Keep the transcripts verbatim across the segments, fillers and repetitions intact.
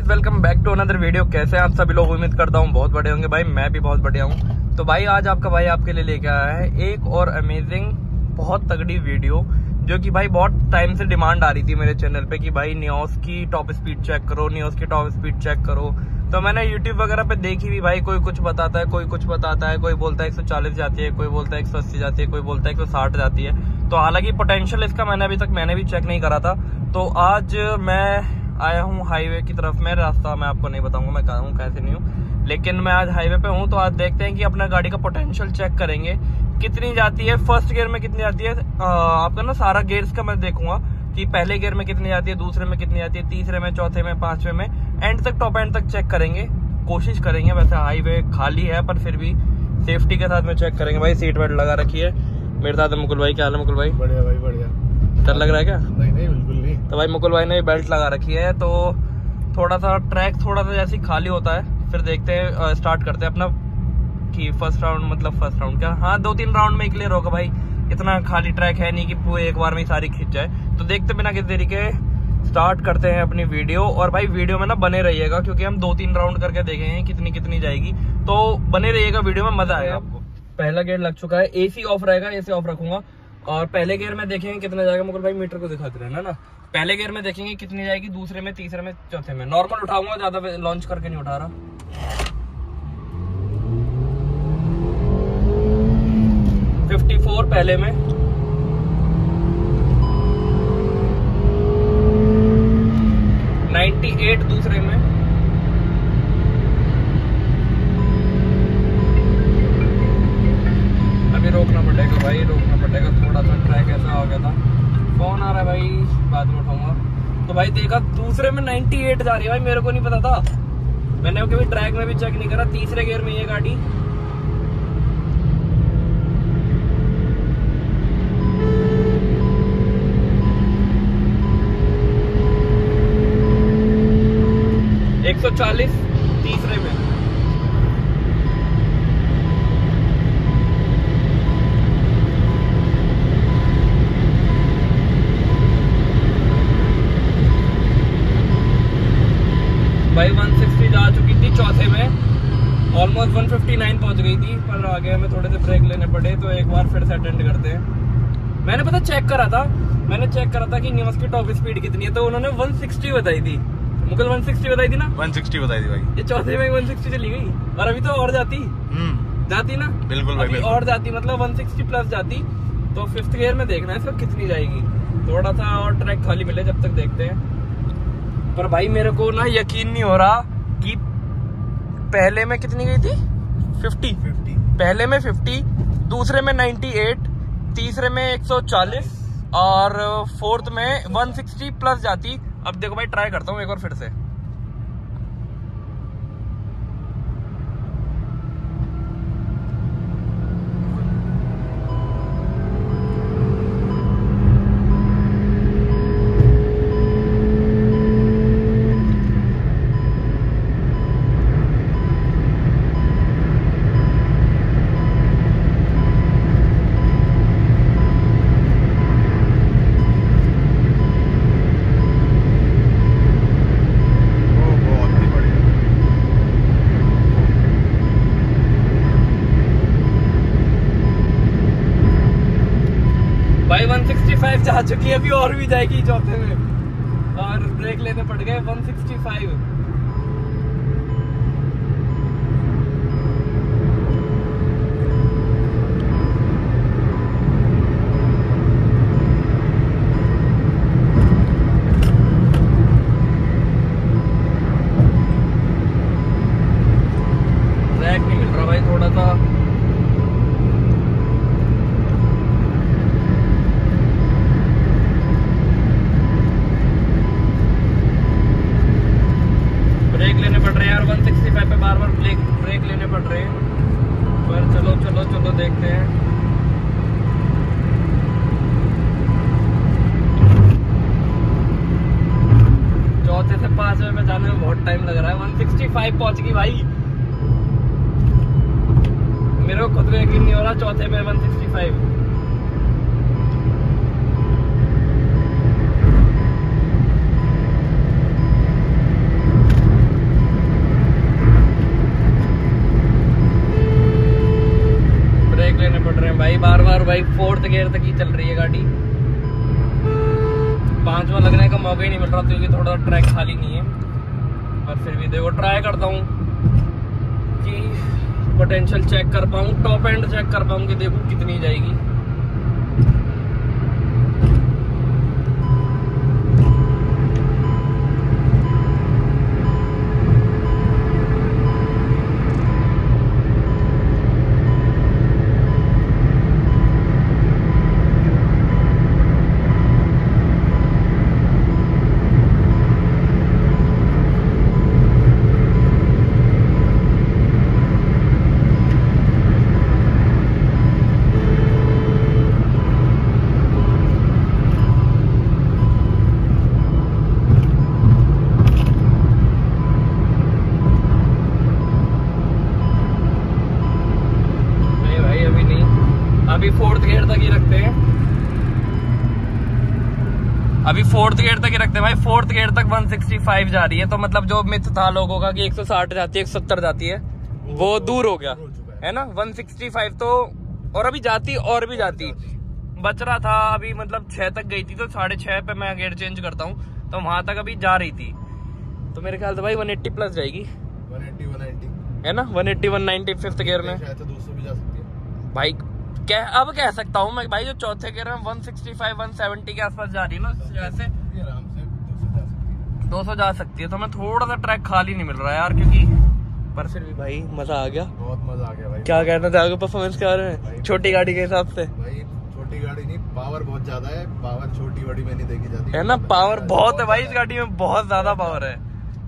Guys, welcome back to another video. कैसे हैं आप सभी लोग? उम्मीद करता हूँ बहुत बढ़िया होंगे। भाई मैं भी बहुत बढ़िया हूँ। तो भाई आज आपका भाई आपके लिए लेके आया है एक और अमेजिंग बहुत तगड़ी वीडियो, जो कि भाई बहुत टाइम से डिमांड आ रही थी मेरे चैनल पे कि भाई नियोस की टॉप स्पीड चेक करो, नियोस की टॉप स्पीड चेक करो। तो मैंने यूट्यूब वगैरह पे देखी भी, भाई कोई कुछ बताता है, कोई कुछ बताता है, कोई बोलता है एक सौ चालीस जाती है, कोई बोलता है एक सौ अस्सी जाती है, कोई बोलता है एक सौ साठ जाती है। तो हालांकि पोटेंशियल इसका मैंने अभी तक मैंने भी चेक नहीं करा था। तो आज मैं आया हूँ हाईवे की तरफ में। रास्ता मैं आपको नहीं बताऊंगा मैं कहाँ हूँ, कैसे नहीं हूँ, लेकिन मैं आज हाईवे पे हूँ। तो आज देखते हैं कि अपना गाड़ी का पोटेंशियल चेक करेंगे, कितनी जाती है, फर्स्ट गियर में कितनी जाती है। आ, आपका ना सारा गियर्स का मैं देखूंगा कि पहले गियर में कितनी जाती है, दूसरे में कितनी जाती है, तीसरे में, चौथे में, पांचवे में, एंड तक, टॉप एंड तक चेक करेंगे, कोशिश करेंगे। वैसे हाईवे खाली है पर फिर भी सेफ्टी के साथ में चेक करेंगे। भाई सीट बेल्ट लगा रखी है। मेरे साथ है मुकुल भाई। क्या हाल है मुकुल भाई? बढ़िया भाई बढ़िया। डर लग रहा है क्या? नहीं नहीं बिल्कुल नहीं। तो भाई मुकुल भाई ने बेल्ट लगा रखी है। तो थोड़ा सा ट्रैक थोड़ा सा जैसे खाली होता है, फिर देखते हैं, स्टार्ट करते हैं अपना कि फर्स्ट राउंड, मतलब फर्स्ट राउंड क्या, हाँ दो तीन राउंड में क्लियर होगा भाई। इतना खाली ट्रैक है नहीं कि पूरे एक बार में ही सारी खिंच जाए। तो देखते बिना किसी तरीके स्टार्ट करते हैं अपनी वीडियो। और भाई वीडियो में ना बने रहिएगा, क्योंकि हम दो तीन राउंड करके देखेंगे कितनी कितनी जाएगी। तो बने रहिएगा, वीडियो में मजा आएगा आपको। पहला गेयर लग चुका है, एसी ऑफ रहेगा, एसी ऑफ रखूंगा। और पहले गियर में देखेंगे कितना जाएगा। मुकुल भाई मीटर को दिखाते रहना ना। पहले गियर में देखेंगे कितनी जाएगी, दूसरे में, तीसरे में, चौथे में। नॉर्मल उठाऊंगा, ज्यादा लॉन्च करके नहीं उठा रहा। फिफ्टी फोर पहले में, नाइन्टी एट दूसरे में, अभी रोकना पड़ेगा भाई, रोकना पड़ेगा। थोड़ा सा ट्रैक ऐसा हो गया था। फोन आ रहा है भाई, बाद में उठाऊंगा। तो भाई देखा दूसरे में अट्ठानवे जा रही है भाई, मेरे को नहीं पता था। मैंने कभी ट्रैक में भी चेक नहीं करा। तीसरे गियर में ये गाड़ी, एक सौ चालीस तीसरे में, भाई एक सौ साठ जा चुकी थी चौथे में। ऑलमोस्ट एक सौ उनसठ पहुंच गई थी, पर आगे हमें थोड़े से ब्रेक लेने पड़े। तो एक बार फिर से अटेंड करते हैं। मैंने पता चेक करा था, मैंने चेक करा था कि नियोस की टॉप स्पीड कितनी है। तो उन्होंने एक सौ साठ बताई थी। मुकुल एक सौ साठ बताई थी ना? एक सौ साठ बताई थी भाई। ये चौथे में एक सौ साठ चली गई। और अभी तो और जाती जाती ना, बिल्कुल भाई, बिल्कुल। और जाती, मतलब एक सौ साठ प्लस जाती। तो फिफ्थ गियर में देखना है इसका कितनी जाएगी। थोड़ा सा और ट्रैक खाली मिले जब तक देखते हैं। पर भाई मेरे को ना यकीन नहीं हो रहा कि पहले में कितनी गई थी, पचास, पहले में पचास, दूसरे में अट्ठानवे, तीसरे में एक सौ चालीस और फोर्थ में एक सौ साठ प्लस जाती। अब देखो भाई ट्राई करता हूँ एक बार फिर से। भाई एक सौ पैंसठ जा चुकी है, अभी और भी जाएगी चौथे में। और ब्रेक लेने पड़ गए। एक सौ पैंसठ ट्रैक नहीं मिल रहा भाई, थोड़ा सा ब्रेक लेने पड़ रहे हैं यार। एक सौ पैंसठ पे बार बार ब्रेक ब्रेक लेने पड़ रहे हैं। पर चलो चलो चलो देखते हैं। चौथे से पांचवे में जाने में बहुत टाइम लग रहा है। एक सौ पैंसठ पहुंच गई भाई। मेरे को खुद को यकीन नहीं हो रहा। चौथे में एक सौ पैंसठ। और भाई फोर्थ गियर तक ही चल रही है गाड़ी। पांचवा लगने का मौका ही नहीं मिल रहा क्योंकि थोड़ा ट्रैक खाली नहीं है। पर फिर भी देखो ट्राई करता हूँ कि पोटेंशियल चेक कर पाऊँ, टॉप एंड चेक कर पाऊँ कि देखूँ कितनी जाएगी। अभी फोर्थ गियर तक ही रखते हैं अभी फोर्थ गियर तक ही रखते हैं भाई। फोर्थ गियर तक एक सौ पैंसठ जा रही है, तो मतलब जो मिथ था लोगों का कि एक सौ साठ जाती है एक सौ सत्तर जाती है वो, वो दूर हो गया है ना। एक सौ पैंसठ तो और अभी जाती और भी जाती बच रहा था। अभी मतलब छह तक गई थी तो साढ़े छह पे मैं गियर चेंज करता हूँ तो वहां तक अभी जा रही थी। तो मेरे ख्याल से भाई एक सौ अस्सी प्लस जाएगी, एक सौ अस्सी, एक सौ नब्बे है ना। एक सौ अस्सी, एक सौ नब्बे फिफ्थ गियर में शायद दो सौ भी जा सकती है भाई। कह अब कह सकता हूँ मैं भाई जो चौथे गियर में एक सौ पैंसठ, एक सौ सत्तर के आसपास जा रही है ना, जैसे आराम से दो सौ जा सकती है दो सौ जा सकती है। तो मैं थोड़ा सा ट्रैक खाली नहीं मिल रहा है यार, क्योंकि पर फिर भी भाई मजा आ गया, बहुत मजा आ गया भाई। क्या कहना था आगे परफॉर्मेंस के बारे में छोटी गाड़ी के हिसाब से? भाई छोटी गाड़ी नहीं, पावर बहुत ज्यादा है। पावर छोटी बड़ी में नहीं देखी जाती है ना, पावर बहुत है भाई इस गाड़ी में, बहुत ज्यादा पावर है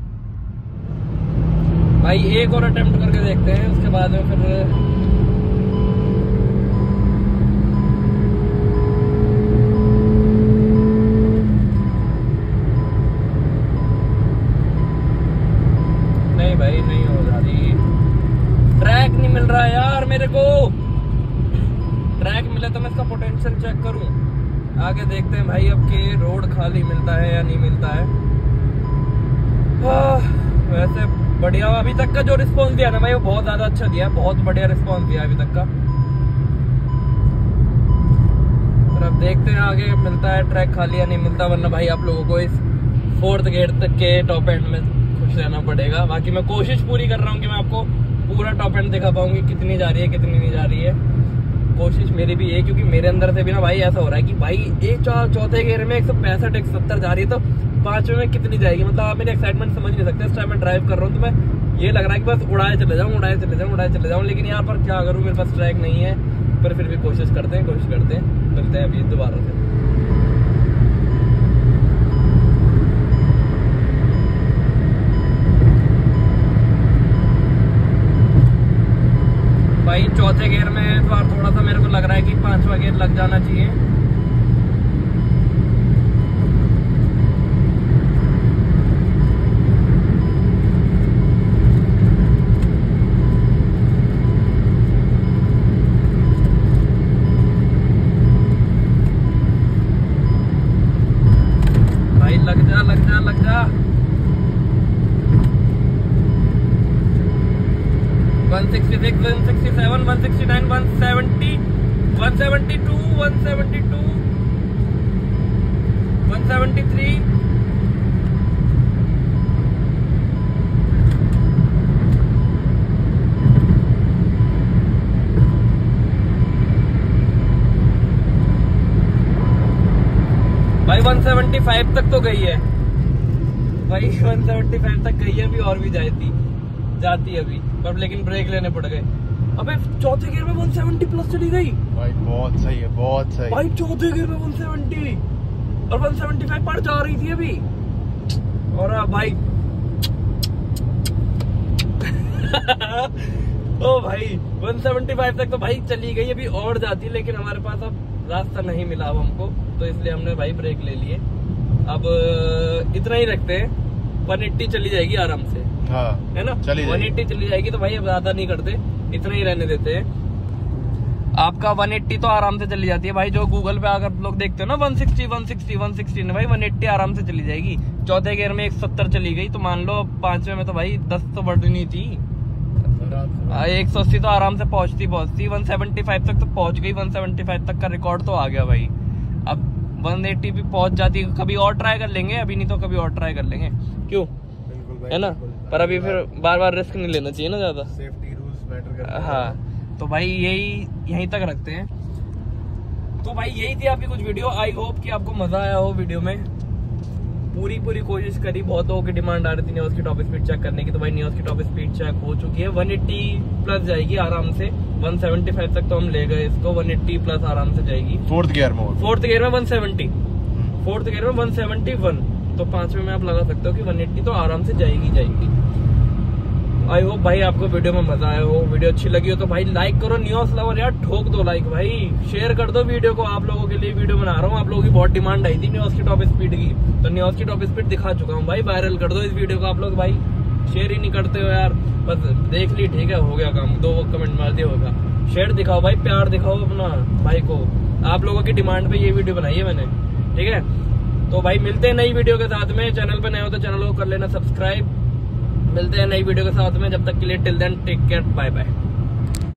भाई। एक और अटेम्प्ट करके देखते हैं उसके बाद में फिर नहीं भाई नहीं हो जा रही। ट्रैक नहीं मिल रहा यार मेरे को। ट्रैक मिले तो मैं इसका पोटेंशियल चेक करूं। आगे देखते हैं भाई अब के रोड खाली मिलता है या नहीं मिलता है। हाँ, वैसे बढ़िया अभी तक का जो रिस्पांस दिया ना भाई वो बहुत ज्यादा अच्छा दिया, बहुत बढ़िया रिस्पांस दिया अभी तक का। और अब देखते हैं आगे मिलता है ट्रैक खाली या नहीं मिलता, वरना भाई आप लोगों को इस फोर्थ गेट तक के टॉप एंड में खुश रहना पड़ेगा। बाकी मैं कोशिश पूरी कर रहा हूँ कि मैं आपको पूरा टॉप एंड दिखा पाऊंगी, कितनी जा रही है कितनी नहीं जा रही है। कोशिश मेरी भी है क्योंकि मेरे अंदर से भी ना भाई ऐसा हो रहा है कि भाई एक चौथे गेयर में एक सौ पैंसठ एक सौ सत्तर जा रही है तो पांचवे में कितनी जाएगी। मतलब आप मेरी एक्साइटमेंट समझ नहीं सकते। इस टाइम मैं ड्राइव कर रहा हूँ तो मैं ये लग रहा है कि बस उड़ाए चले जाऊँ उड़ाए चले जाऊँ उड़ाए चले जाऊँ, लेकिन यहाँ पर क्या करूँ, मेरे पास ट्रैक नहीं है। पर फिर भी कोशिश करते हैं कोशिश करते हैं मिलते हैं अभी दोबारा से। भाई चौथे गियर में इस बार थोड़ा सा मेरे को लग रहा है कि पांचवा गियर लग जाना चाहिए। भाई लग जा लग जा लग जा। एक सौ छियासठ, एक सौ सड़सठ, एक सौ उनहत्तर, एक सौ सत्तर, एक सौ बहत्तर, एक सौ तिहत्तर। भाई एक सौ पचहत्तर तक तो गई है भाई, एक सौ पचहत्तर तक गई है, अभी और भी जाती जाती अभी पर, लेकिन ब्रेक लेने पड़ गए। अबे चौथे गियर में एक सौ सत्तर प्लस चली गई भाई, बहुत सही है बहुत सही भाई। चौथे गियर में एक सौ सत्तर और एक सौ पचहत्तर पर जा रही थी अभी। और भाई ओ भाई एक सौ पचहत्तर तक तो भाई चली गई, अभी और जाती, लेकिन हमारे पास अब रास्ता नहीं मिला अब हमको, तो इसलिए हमने भाई ब्रेक ले लिए। अब इतना ही रखते हैं, एक सौ अस्सी चली जाएगी आराम से। हाँ, है ना, चली एक सौ अस्सी चली जाएगी तो भाई अब ज्यादा नहीं करते, इतना ही रहने देते हैं। आपका एक सौ अस्सी तो आराम से चली जाती है भाई। जो गूगल पे अगर लोग देखते हो ना एक सौ साठ, एक सौ साठ, एक सौ साठ भाई एक सौ अस्सी आराम से चली जाएगी। चौथे गियर में एक सौ सत्तर चली गई तो मान लो पांचवे में तो भाई दस तो बढ़नी थी। एक सौ अस्सी तो आराम से पहुंचती पहुंचती वन सेवेंटी फाइव तक तो पहुंच गई। वन सेवेंटी फाइव तक का रिकॉर्ड तो आ गया भाई। अब वन एटी भी पहुंच जाती, कभी और ट्राई कर लेंगे, अभी नहीं तो कभी और ट्राई कर लेंगे, क्यों? बिल्कुल है ना, पर अभी फिर बार बार रिस्क नहीं लेना चाहिए ना ज्यादा। सेफ्टी रूल्स मैटर करते हैं। हाँ, तो भाई यही यहीं तक रखते हैं। तो भाई यही थी आपकी कुछ वीडियो। आई होप कि आपको मजा आया हो वीडियो में। पूरी पूरी कोशिश करी, बहुत लोगों की डिमांड आ रही थी नियोस की टॉप स्पीड चेक करने की, तो भाई नियोस की टॉप स्पीड चेक हो चुकी है। वन एटी प्लस जाएगी आराम से, वन सेवेंटी फाइव तक तो हम ले गए इसको, वन एटी प्लस आराम से जाएगी। फोर्थ गियर में फोर्थ गियर में वन सेवेंटी, फोर्थ गियर में वन सेवेंटी वन, तो पांचवे में आप लगा सकते हो कि वन एटी तो आराम से जाएगी जाएगी। आई होप भाई आपको वीडियो में मजा आया हो। वीडियो अच्छी लगी हो तो भाई लाइक करो, नियोस लवर यार ठोक दो लाइक भाई, शेयर कर दो वीडियो को। आप लोगों के लिए वीडियो बना रहा हूँ, आप लोगों की बहुत डिमांड आई थी नियोस की टॉप स्पीड की, तो नियोस की टॉप स्पीड दिखा चुका हूँ भाई। वायरल कर दो इस वीडियो को आप लोग भाई, शेयर ही नहीं करते हो यार। बस देख ली, ठीक है, हो गया काम, दो कमेंट मार दिया होगा। शेयर दिखाओ भाई, प्यार दिखाओ अपना भाई को। आप लोगों की डिमांड पे ये वीडियो बनाई है मैंने, ठीक है। तो भाई मिलते हैं नई वीडियो के साथ में। चैनल पे नए हो तो चैनल को कर लेना सब्सक्राइब। मिलते हैं नई वीडियो के साथ में, जब तक के लिए till then take care, bye bye.